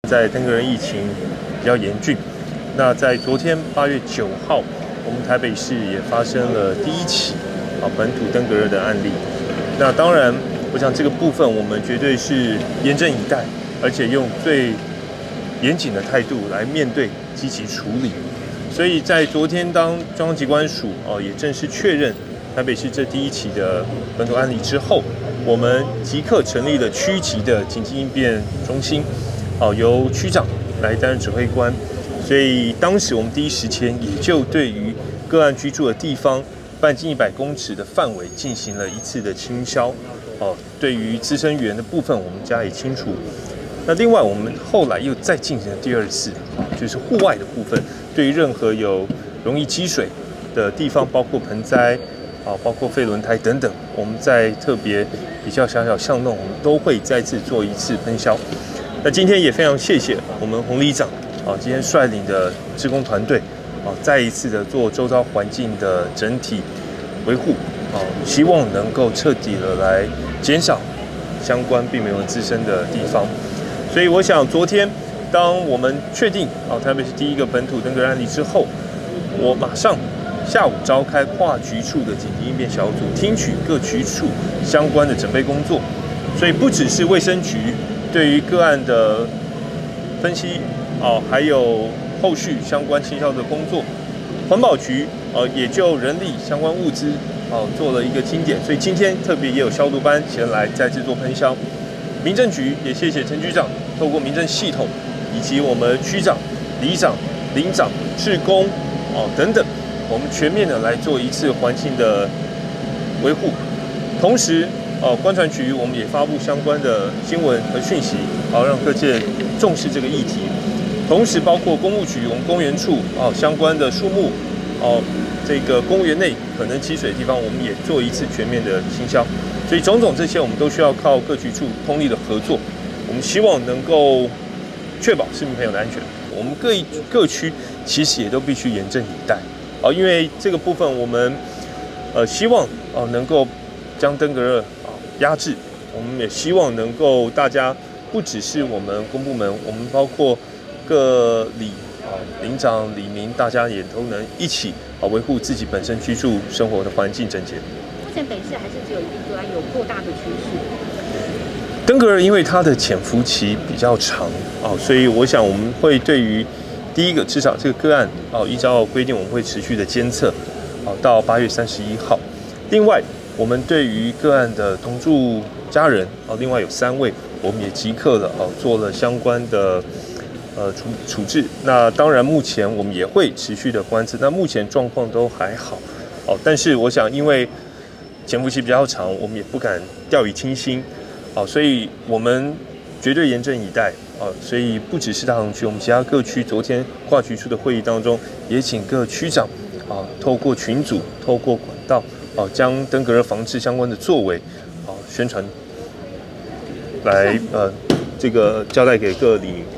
在登革热疫情比较严峻，那在昨天8月9号，我们台北市也发生了第一起本土登革热的案例。那当然，我想这个部分我们绝对是严阵以待，而且用最严谨的态度来面对、积极处理。所以在昨天，当中央疾管署也正式确认台北市这第一起的本土案例之后，我们即刻成立了区级的紧急应变中心。由区长来担任指挥官，所以当时我们第一时间也就对于个案居住的地方半径100公尺的范围进行了一次的清消。对于滋生源的部分，我们加以清除。那另外，我们后来又再进行了第2次，就是户外的部分，对于任何有容易积水的地方，包括盆栽包括废轮胎等等，我们在特别比较小巷弄，我们都会再次做一次喷消。那今天也非常谢谢我们洪里长今天率领的志工团队再一次的做周遭环境的整体维护希望能够彻底的来减少相关病媒蚊滋生的地方。所以我想昨天当我们确定台北市第一个本土登革热案例之后，我马上下午召开跨局处的紧急应变小组，听取各局处相关的准备工作。所以不只是卫生局对于个案的分析还有后续相关清消的工作，环保局也就人力相关物资做了一个清点，所以今天特别也有消毒班前来再次做喷消。民政局也谢谢陈局长，透过民政系统以及我们区长、里长、邻长、志工等等，我们全面的来做一次环境的维护，同时。观传局我们也发布相关的新闻和讯息，让各界重视这个议题。同时，包括公务局、我们公园处相关的树木这个公园内可能积水的地方，我们也做一次全面的清消。所以种种这些，我们都需要靠各局处通力的合作。我们希望能够确保市民朋友的安全。我们各区其实也都必须严阵以待因为这个部分我们希望能够将登革热压制，我们也希望能够大家不只是我们公部门，我们包括各里邻长、里民，大家也都能一起维护自己本身居住生活的环境整洁。 目前北市还是只有一个个案有扩大的趋势。 登革热因为它的潜伏期比较长所以我想我们会对于第一个至少这个个案依照规定我们会持续的监测到8月31号。另外，我们对于个案的同住家人另外有3位，我们也即刻的做了相关的处置。那当然，目前我们也会持续的观测，那目前状况都还好但是我想，因为潜伏期比较长，我们也不敢掉以轻心所以我们绝对严阵以待所以不只是大同区，我们其他各区昨天跨局处的会议当中，也请各区长透过群组、透过管道将登革热防治相关的作为宣传来这个交代给各里